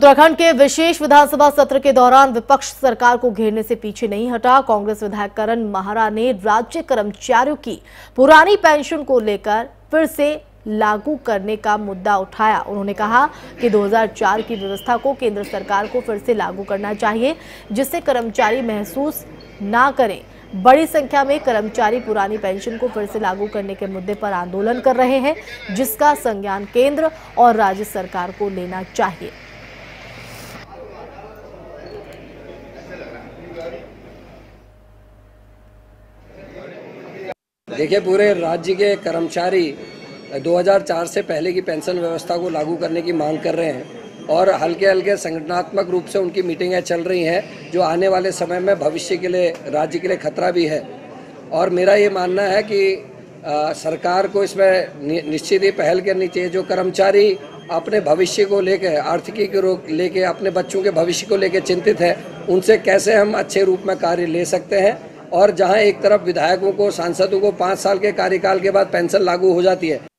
उत्तराखंड के विशेष विधानसभा सत्र के दौरान विपक्ष सरकार को घेरने से पीछे नहीं हटा। कांग्रेस विधायक करण माहरा ने राज्य कर्मचारियों की पुरानी पेंशन को लेकर फिर से लागू करने का मुद्दा उठाया। उन्होंने कहा कि 2004 की व्यवस्था को केंद्र सरकार को फिर से लागू करना चाहिए, जिससे कर्मचारी महसूस ना करें। बड़ी संख्या में कर्मचारी पुरानी पेंशन को फिर से लागू करने के मुद्दे पर आंदोलन कर रहे हैं, जिसका संज्ञान केंद्र और राज्य सरकार को लेना चाहिए। देखिए, पूरे राज्य के कर्मचारी 2004 से पहले की पेंशन व्यवस्था को लागू करने की मांग कर रहे हैं और हल्के हल्के संगठनात्मक रूप से उनकी मीटिंगें चल रही हैं, जो आने वाले समय में भविष्य के लिए राज्य के लिए खतरा भी है। और मेरा ये मानना है कि सरकार को इसमें निश्चित ही पहल करनी चाहिए। जो कर्मचारी अपने भविष्य को लेकर, आर्थिकी को लेकर, अपने बच्चों के भविष्य को लेकर चिंतित है, उनसे कैसे हम अच्छे रूप में कार्य ले सकते हैं। और जहां एक तरफ विधायकों को, सांसदों को 5 साल के कार्यकाल के बाद पेंशन लागू हो जाती है,